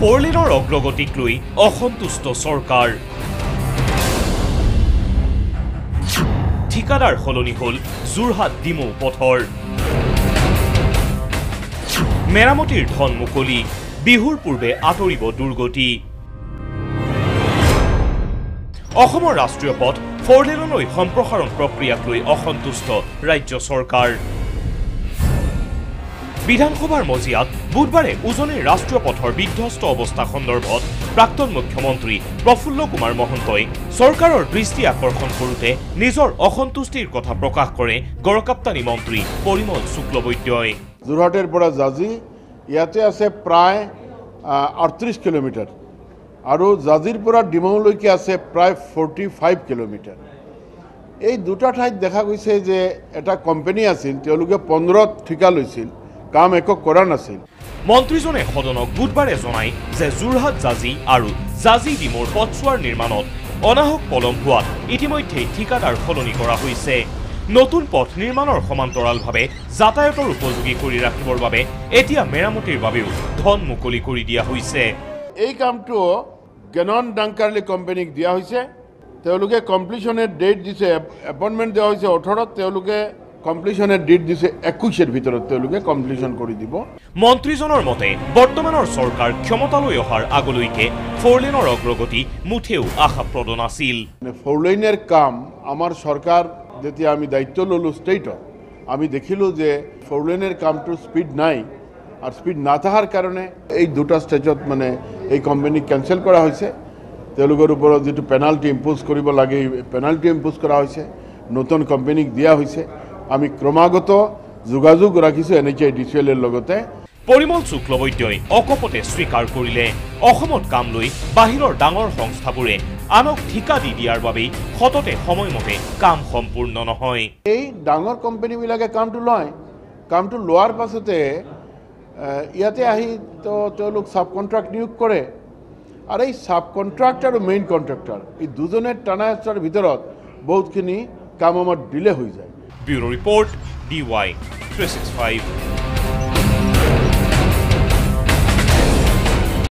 4 লেনৰ অগ্ৰগতিক লৈ অসন্তুষ্ট চৰকাৰ ঠিকাদাৰ সলনি হল যোৰহাট ডিমৌ পথৰ মেৰামতিৰ ধন মুকলি বিহুৰ পূৰ্বে আঁতৰিব দুৰ্গতি অসমৰ ৰাষ্ট্ৰীয় পথ 4 লেনলৈ সম্প্ৰসাৰণ প্ৰক্ৰিয়াক লৈ অসন্তুষ্ট ৰাজ্য চৰকাৰ বিধানসভাৰ মজিয়াত বুধবাৰে উজনিৰ ৰাষ্ট্ৰীয় পথৰ বিধ্বস্ত অৱস্থা সন্দৰ্ভত প্ৰাক্তন মুখ্যমন্ত্ৰী প্ৰফুল্ল কুমাৰ মহন্তই চৰকাৰৰ দৃষ্টি আকৰ্ষণ কৰোঁতে নিজৰ অসন্তুষ্টিৰ কথা প্ৰকাশ কৰে গড়কাপ্তানী মন্ত্ৰী পৰিমল শুক্লবৈদ্যই যোৰহাটেৰ পৰা জাজি ইয়াতে আছে প্ৰায় 38 কিলোমিটাৰ আৰু জাজিৰ পৰা ডিমৌলৈকে আছে প্ৰায় 45 কিলোমিটাৰ এই দুটা ঠাইত দেখা গৈছে যে এটা কোম্পানী আছিল তেওঁলোকে 15 ঠিকা লৈছিল কাম একো কৰা নাছিল মন্ত্ৰীজনে সদনক বুধবাৰে জনায় যে যোৰহাট জাজি আৰু জাজি ডিমৌৰ পথছোৱাৰ নিৰ্মাণত অনাহক পলম হোৱাত ইতিমধ্যে ঠিকাদাৰ সলনি কৰা হৈছে নতুন পথ নিৰ্মাণৰ সমান্তৰালভাৱে যাতায়াতৰ উপযোগী কৰি ৰাখিবৰ বাবে এতিয়া মেৰামতিৰ বাবেও ধন মুকলি কৰি দিয়া হৈছে এই কামটো গেনন ডাংকাৰলি কোম্পানীক দিয়া হৈছে তেওঁলোকে কমপ্লিশনের ডেট দিছে এপয়েন্টমেন্ট দেওয়া হৈছে 18 তেওঁলোকে কমপ্লিশনের ডেট দিছে 21 এর ভিতৰত তেওঁলোকে কমপ্লিশন কৰি দিব মন্ত্ৰীজনৰ মতে বৰ্তমানৰ চৰকাৰ ক্ষমতালৈ অহাৰ আগলৈকে 4 লেনৰ অগ্ৰগতি মুঠেও আশাপ্ৰদ নাছিল 4 লেনৰ কাম আমাৰ সরকার যেতিয়া আমি দায়িত্ব ললো স্টেটত আমি দেখিলো যে 4 লেনৰ কামটো স্পিড নাই আর স্পিড না থাকার কারণে এই দুটা স্টেজত মানে এই কোম্পানি ক্যান্সেল করা হয়েছে তেওঁলোকৰ ওপৰত যেটো পেনাল্টি ইম্পোজ কৰিব লাগে পেনাল্টি ইম্পোজ কৰা হৈছে নতুন কোম্পানীক দিয়া হৈছে আমি ক্ৰমাগত যোগাযোগ ৰাখিছো NHIDCL এৰ লগতে পৰিমল শুক্লবৈদ্যই অকপতে স্বীকাৰ কৰিলে অসমত কাম লৈ বাহিৰৰ ডাঙৰ সংস্থাবোৰে আনক ঠিকা দি দিয়াৰ বাবে সততে সময়মতে কাম সম্পূৰ্ণ নহয় এই ডাঙৰ কোম্পানীবিলাকে কামটো লয় কামটো লোৱাৰ পাছতে ইয়াতে আহি তো তেওঁলোক সাব কন্ট্রাক্ট নিয়োগ কৰে আর এই সাব কন্ট্রাক্টর আর মেইন কন্ট্রাক্টর এই দুজনের টানা হেঁচার ভিতরত বহুতখিনি কাম আমার ডিলে হয়ে যায় ব্যুরো রিপোর্ট DY 365